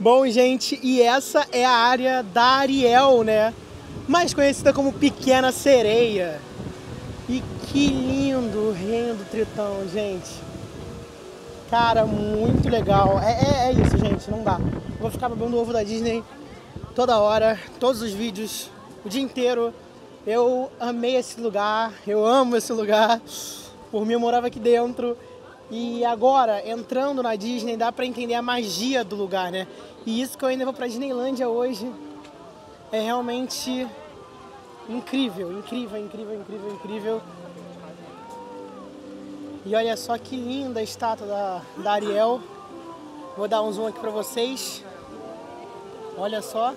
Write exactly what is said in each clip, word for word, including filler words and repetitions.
Bom, gente, e essa é a área da Ariel, né? Mais conhecida como Pequena Sereia. E que lindo o Reino do Tritão, gente. Cara, muito legal. É, é, é isso, gente, não dá. Eu vou ficar babando o ovo da Disney toda hora, todos os vídeos, o dia inteiro. Eu amei esse lugar, eu amo esse lugar. Por mim, eu morava aqui dentro. E agora, entrando na Disney, dá pra entender a magia do lugar, né? E isso que eu ainda vou pra Disneylândia hoje é realmente incrível, incrível, incrível, incrível, incrível. E olha só que linda a estátua da, da Ariel. Vou dar um zoom aqui pra vocês. Olha só.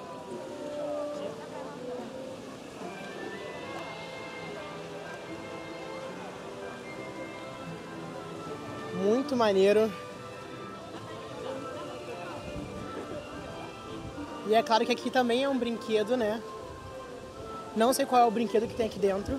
Muito maneiro. E é claro que aqui também é um brinquedo, né? Não sei qual é o brinquedo que tem aqui dentro.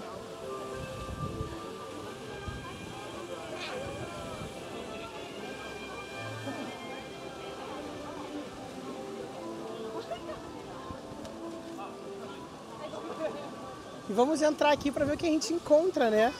E vamos entrar aqui para ver o que a gente encontra, né?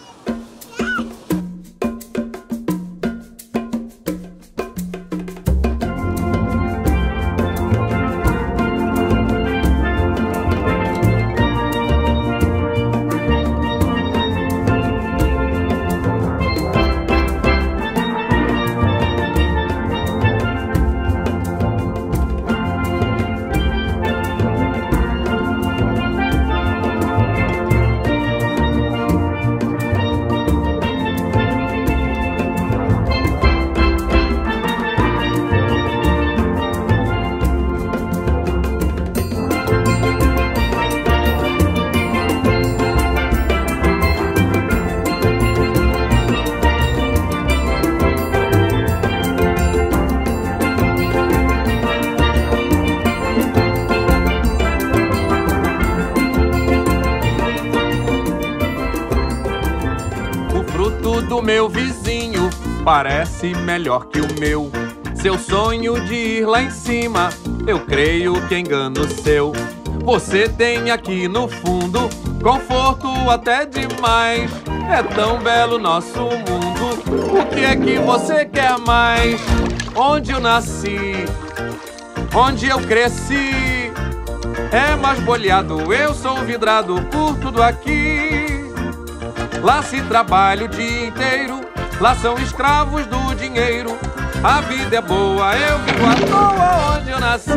Do meu vizinho parece melhor que o meu. Seu sonho de ir lá em cima, eu creio que é engano seu. Você tem aqui no fundo conforto até demais. É tão belo nosso mundo, o que é que você quer mais? Onde eu nasci, onde eu cresci, é mais bolhado, eu sou vidrado por tudo aqui. Lá se trabalha o dia inteiro, lá são escravos do dinheiro. A vida é boa, eu vivo à toa onde eu nasci.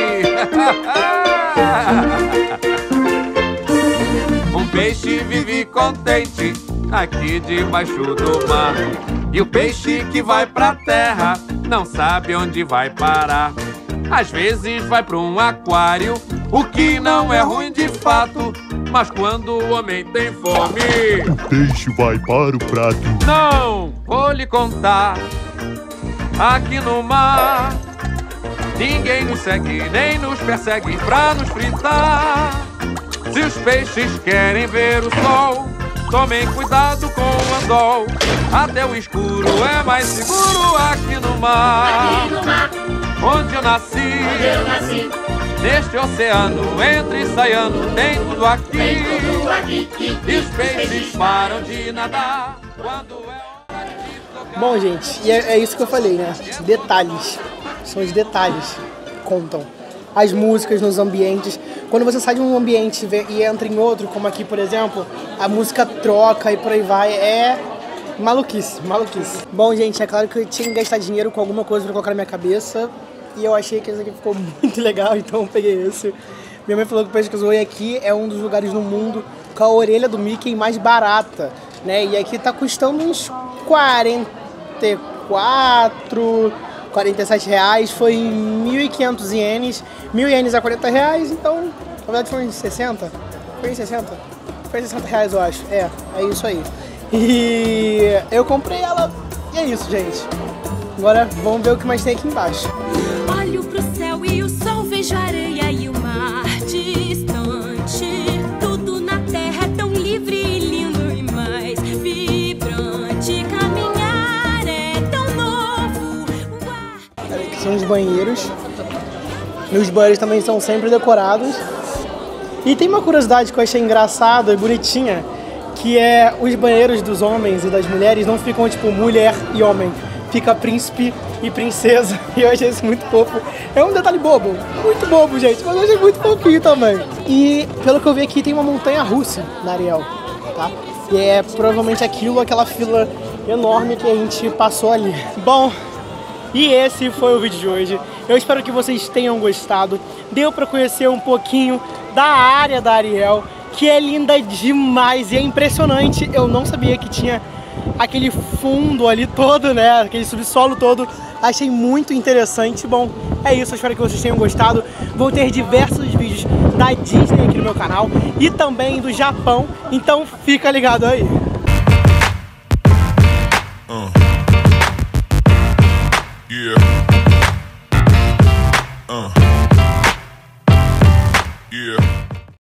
Um peixe vive contente aqui debaixo do mar. E o peixe que vai pra terra não sabe onde vai parar. Às vezes vai pra um aquário, o que não é ruim de fato. Mas quando o homem tem fome, o peixe vai para o prato. Não vou lhe contar. Aqui no mar ninguém nos segue, nem nos persegue pra nos fritar. Se os peixes querem ver o sol, tomem cuidado com o anzol. Até o escuro é mais seguro aqui no mar. Aqui no mar, onde eu nasci, onde eu nasci. Neste oceano, entre e saiando, tem tudo aqui. Tem tudo aqui. E os peixes param de nadar quando é hora de tocar. Bom, gente, e é, é isso que eu falei, né? Detalhes. São os detalhes que contam. As músicas nos ambientes. Quando você sai de um ambiente e entra em outro, como aqui, por exemplo, a música troca e por aí vai. É maluquice, maluquice. Bom, gente, é claro que eu tinha que gastar dinheiro com alguma coisa pra colocar na minha cabeça. E eu achei que esse aqui ficou muito legal, então eu peguei esse. Minha mãe falou que o Peixe que Zoe aqui é um dos lugares no mundo com a orelha do Mickey mais barata, né? E aqui tá custando uns quarenta e quatro, quarenta e sete reais. Foi mil e quinhentos ienes. Mil ienes a quarenta reais, então, na verdade foi em sessenta. Foi em sessenta? Foi em sessenta reais, eu acho. É, é isso aí. E eu comprei ela e é isso, gente. Agora vamos ver o que mais tem aqui embaixo. Olho pro céu e o sol, vejo a areia e o mar distante. Tudo na terra é tão livre e lindo e mais vibrante. Caminhar é tão novo. Aqui são os banheiros. E os banheiros também são sempre decorados. E tem uma curiosidade que eu achei engraçada e bonitinha, que é os banheiros dos homens e das mulheres não ficam tipo mulher e homem. Fica príncipe e princesa. E eu achei isso muito fofo. É um detalhe bobo, muito bobo, gente, mas eu achei muito fofinho também. E pelo que eu vi aqui, tem uma montanha-russa na Ariel, tá? E é provavelmente aquilo, aquela fila enorme que a gente passou ali. Bom, e esse foi o vídeo de hoje. Eu espero que vocês tenham gostado. Deu pra conhecer um pouquinho da área da Ariel, que é linda demais e é impressionante. Eu não sabia que tinha aquele fundo ali todo, né? Aquele subsolo todo. Achei muito interessante. Bom, é isso. Eu espero que vocês tenham gostado. Vou ter diversos vídeos da Disney aqui no meu canal e também do Japão. Então fica ligado aí. Uh. Yeah. Uh. Yeah.